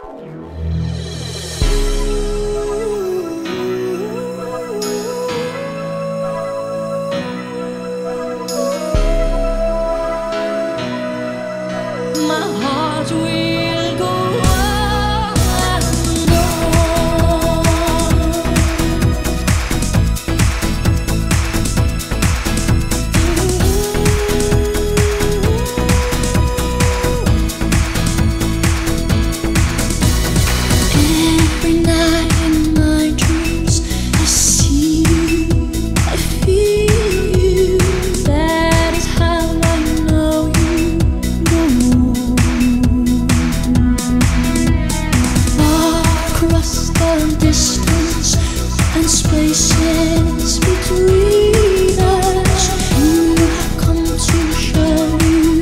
Spaces between us, you have come to show you.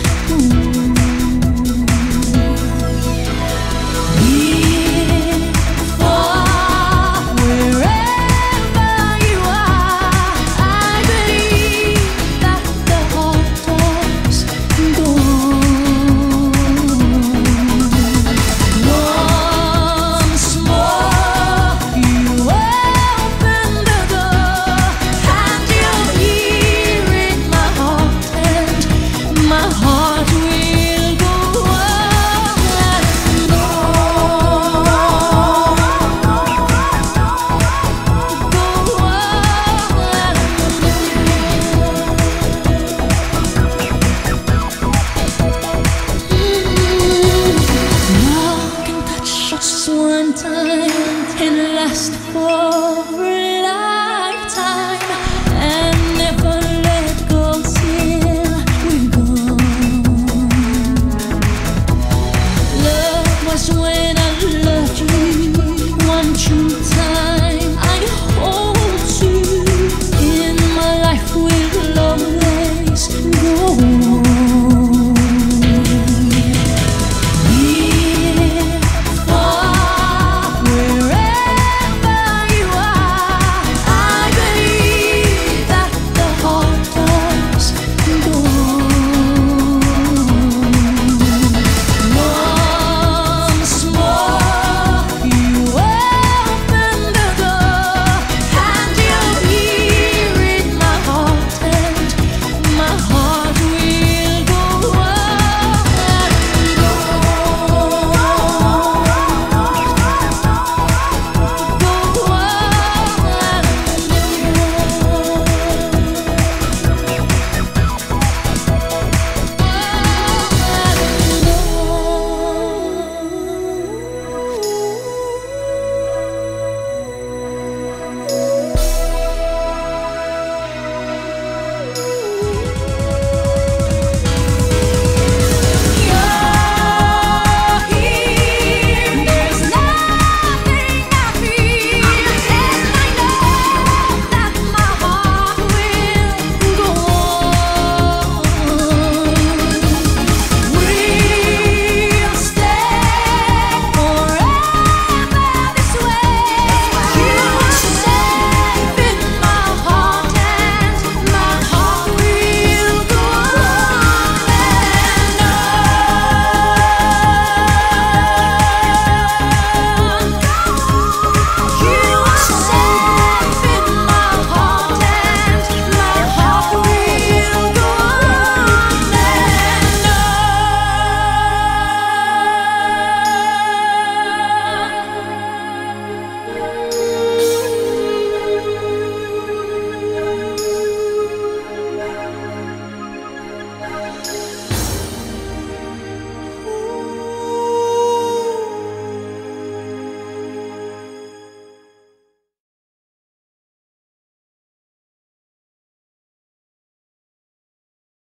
Near, far, wherever you are, I believe that the heart does go on. Once more, you open the door, and you'll hear it, my heart, and my heart will go on and on. Go on. Love can touch us one time and last forever.